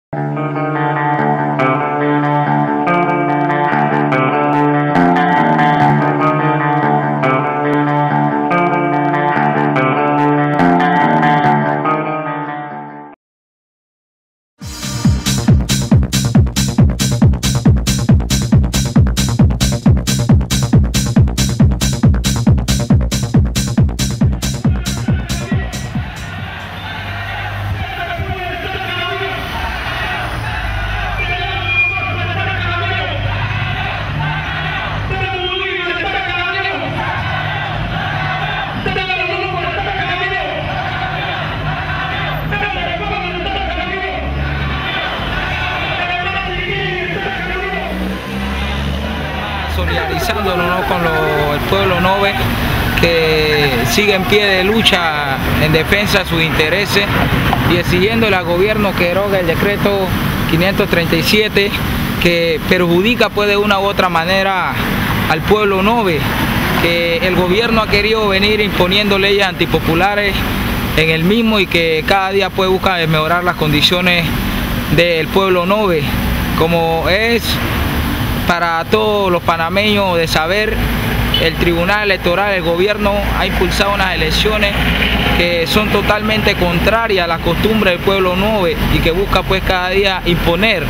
Solidarizándonos, ¿no?, con el pueblo Nove, que sigue en pie de lucha en defensa de sus intereses y exigiéndole al gobierno que derogue el decreto 537 que perjudica pues de una u otra manera al pueblo Nove, que el gobierno ha querido venir imponiendo leyes antipopulares en el mismo y que cada día pues busca mejorar las condiciones del pueblo Nove, como es para todos los panameños de saber. El Tribunal Electoral, el gobierno ha impulsado unas elecciones que son totalmente contrarias a las costumbres del pueblo Nove y que busca pues cada día imponer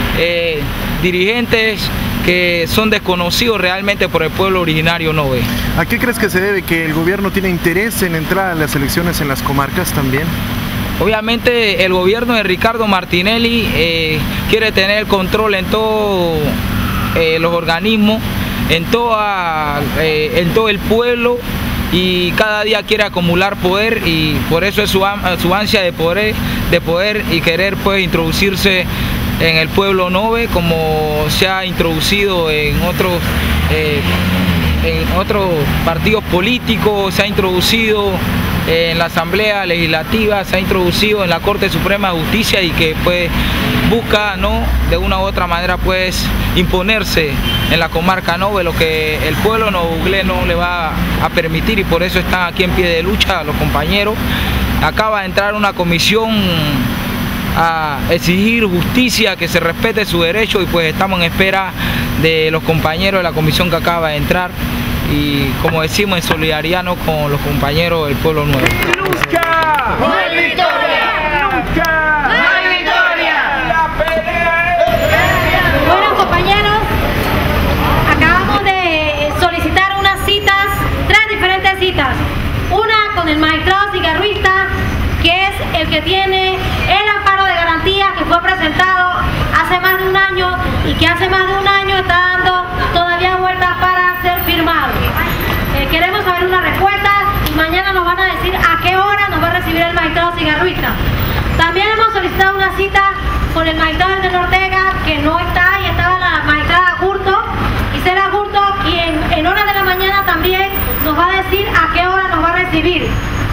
dirigentes que son desconocidos realmente por el pueblo originario Nove. ¿A qué crees que se debe que el gobierno tiene interés en entrar a las elecciones en las comarcas también? Obviamente el gobierno de Ricardo Martinelli quiere tener el control en todos los organismos, en todo el pueblo, y cada día quiere acumular poder, y por eso es su ansia de poder y querer pues introducirse en el pueblo Nove, como se ha introducido en otros partidos políticos, se ha introducido en la Asamblea Legislativa, se ha introducido en la Corte Suprema de Justicia, y que pues busca, ¿no?, de una u otra manera pues imponerse en la comarca Nove, lo que el pueblo noveglés no le va a permitir, y por eso están aquí en pie de lucha los compañeros. Acaba de entrar una comisión a exigir justicia, que se respete su derecho, y pues estamos en espera de los compañeros de la comisión que acaba de entrar, y como decimos, en solidaridad, ¿no?, con los compañeros del pueblo Nove. ¡Lucha! ¡No hay victoria! ¡Lucha! ¡No hay victoria! ¡La pelea es... Bueno, compañeros, acabamos de solicitar unas citas, 3 diferentes citas. Una con el magistrado cigarrista, que es el que tiene el amparo de garantía que fue presentado hace más de un año y que hace más de un año está dando todavía vueltas para ser firmado. Queremos saber una respuesta y mañana nos van a decir a qué hora nos va a recibir el magistrado cigarrista. También hemos solicitado una cita con el magistrado de Ortega, que no está, y estaba la magistrada Gurto, y será Gurto quien en horas de la mañana también nos va a decir a qué hora nos va a recibir.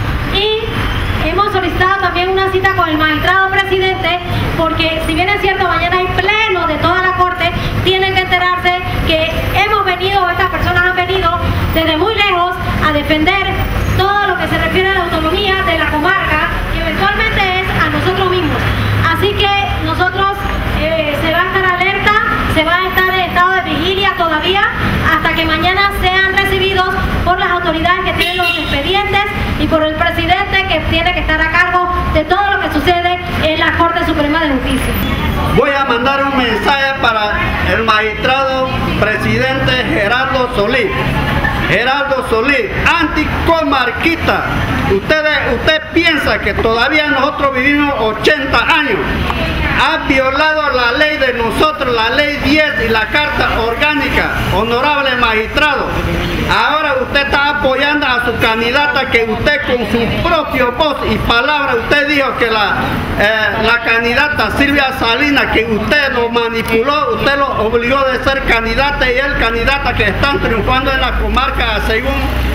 Y hemos solicitado también una cita con el magistrado presidente, porque si bien es cierto, mañana hay pleno de toda la corte, tienen que enterarse que hemos venido, estas personas han venido desde muy lejos a defender todo lo que se refiere a la autonomía de la comarca, que eventualmente es a nosotros mismos. Así que nosotros se va a estar alerta, se va a estar en estado de vigilia todavía, hasta que mañana sean recibidos por las autoridades que tienen los expedientes y por el presidente, que tiene que estar a cargo de todo lo que sucede en la Corte Suprema de Justicia. Voy a mandar un mensaje para el magistrado presidente Gerardo Solís. Gerardo Solís, anticomarquista. Usted piensa que todavía nosotros vivimos 80 años. Ha violado la ley de nosotros, la ley 10 y la carta orgánica, honorable magistrado. Ahora usted está apoyando a su candidata, que usted con su propio voz y palabra, usted dijo que la candidata Silvia Salinas, que usted lo manipuló, usted lo obligó de ser candidata, y el candidata que están triunfando en la comarca según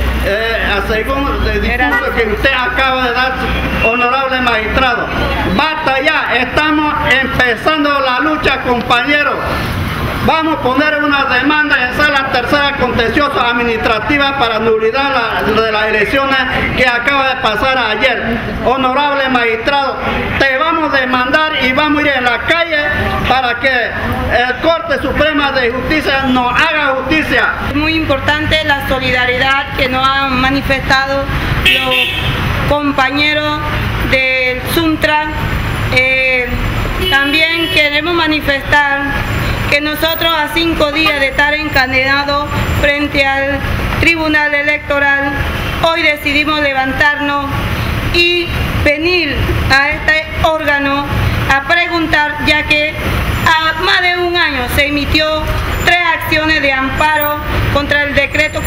el discurso que usted acaba de dar, honorable magistrado. Basta ya, estamos empezando la lucha, compañeros. vamos a poner una demanda en sala tercera contencioso administrativa para nulidad de las elecciones que acaba de pasar ayer. Honorable magistrado, te vamos a demandar y vamos a ir en la calle para que el Corte Suprema de Justicia nos haga justicia. Es muy importante la solidaridad que nos han manifestado los compañeros del Suntra. También queremos manifestar que nosotros a 5 días de estar encadenados frente al Tribunal Electoral, hoy decidimos levantarnos y venir a este órgano a preguntar, ya que a más de un año se emitió 3 acciones de amparo contra el decreto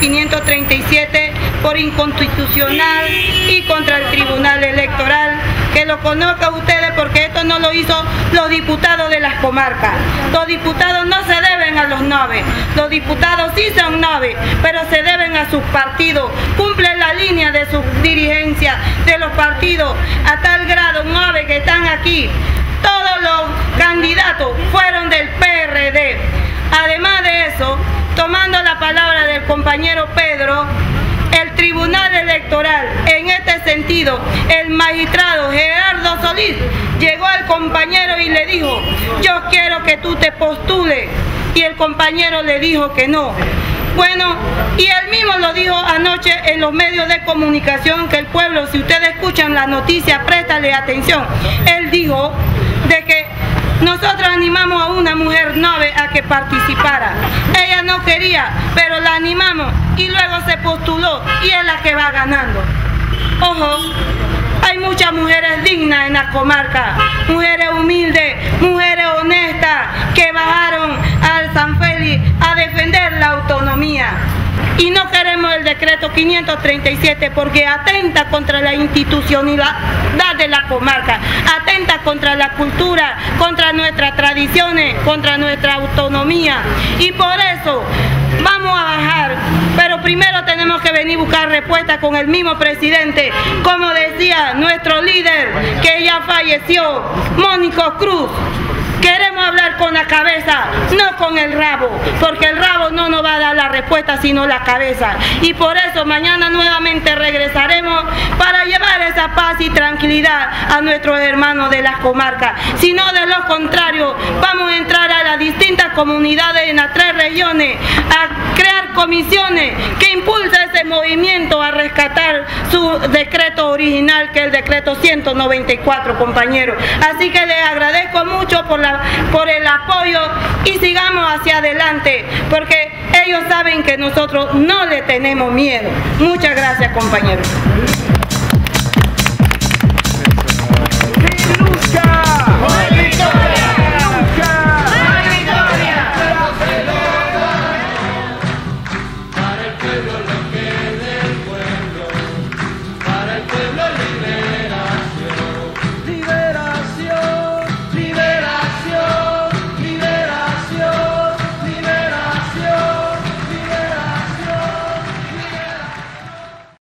537 por inconstitucional y contra el Tribunal Electoral. Que lo conozcan ustedes, porque esto no lo hizo los diputados de las comarcas. Los diputados no se deben a los 9, los diputados sí son 9, pero se deben a sus partidos, cumplen la línea de sus dirigencias de los partidos, a tal grado 9 que están aquí. Todos los candidatos fueron del PRD. Además de eso, tomando la palabra del compañero Pedro, el Tribunal Electoral, en este sentido, el magistrado Gerardo Solís llegó al compañero y le dijo: yo quiero que tú te postules, y el compañero le dijo que no. Bueno, y él mismo lo dijo anoche en los medios de comunicación, que el pueblo, si ustedes escuchan la noticia, préstale atención. Él dijo de que nosotros animamos a una mujer 9 a que participara. Ella no quería, pero la animamos y luego se postuló y es la que va ganando. Ojo, hay muchas mujeres dignas en la comarca, mujeres humildes, mujeres honestas que bajaron al San Félix a defender la autonomía. Y no queremos el decreto 537 porque atenta contra la institucionalidad de la comarca, atenta contra la cultura, contra nuestras tradiciones, contra nuestra autonomía. Y por eso vamos a bajar, pero primero tenemos que venir a buscar respuesta con el mismo presidente, como decía nuestro líder que ya falleció, Mónico Cruz. Queremos hablar con la cabeza, no con el rabo, porque el rabo no nos va a dar la respuesta, sino la cabeza. Y por eso mañana nuevamente regresaremos para llevar esa paz y tranquilidad a nuestros hermanos de las comarcas. Si no, de lo contrario, vamos a entrar a las distintas comunidades en las 3 regiones, a crear comisiones que impulsen ese movimiento a rescatar su decreto original, que es el decreto 194, compañeros. Así que les agradezco mucho por el apoyo y sigamos hacia adelante, porque ellos saben que nosotros no le tenemos miedo. Muchas gracias, compañeros.